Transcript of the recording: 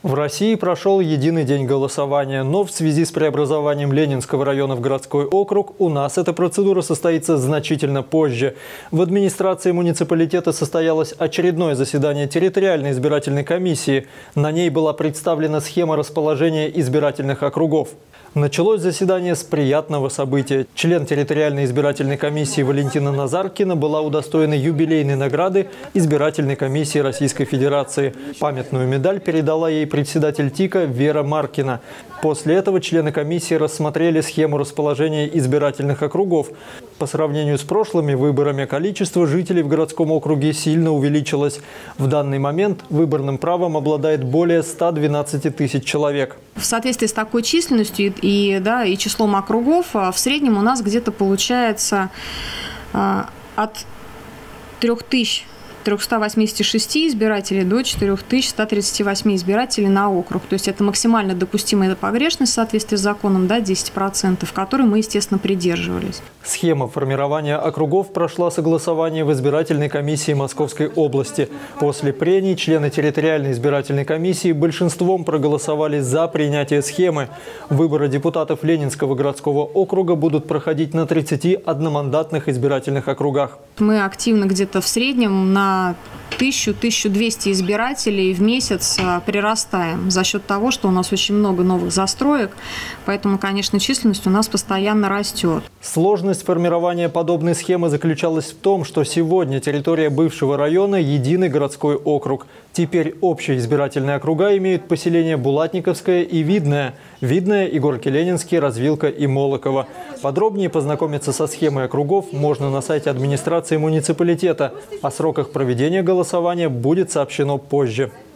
В России прошел единый день голосования, но в связи с преобразованием Ленинского района в городской округ у нас эта процедура состоится значительно позже. В администрации муниципалитета состоялось очередное заседание территориальной избирательной комиссии. На ней была представлена схема расположения избирательных округов. Началось заседание с приятного события. Член территориальной избирательной комиссии Валентина Назаркина была удостоена юбилейной награды избирательной комиссии Российской Федерации. Памятную медаль передала ей председатель ТИКа Вера Маркина. После этого члены комиссии рассмотрели схему расположения избирательных округов. По сравнению с прошлыми выборами количество жителей в городском округе сильно увеличилось. В данный момент выборным правом обладает более 112 тысяч человек. В соответствии с такой численностью и числом округов, в среднем у нас где-то получается от 3386 избирателей до 4138 избирателей на округ. То есть это максимально допустимая погрешность в соответствии с законом, 10%, которой мы, естественно, придерживались. Схема формирования округов прошла согласование в избирательной комиссии Московской области. После прений члены территориальной избирательной комиссии большинством проголосовали за принятие схемы. Выборы депутатов Ленинского городского округа будут проходить на 31-мандатных избирательных округах. Мы активно где-то в среднем на 1000-1200 избирателей в месяц прирастаем за счет того, что у нас очень много новых застроек. Поэтому, конечно, численность у нас постоянно растет. Сложность формирования подобной схемы заключалась в том, что сегодня территория бывшего района – единый городской округ. Теперь общие избирательные округа имеют поселения Булатниковское и Видное. Видное и Горки Ленинские, Развилка и Молоково. Подробнее познакомиться со схемой округов можно на сайте администрации муниципалитета. О сроках проведения голосования будет сообщено позже.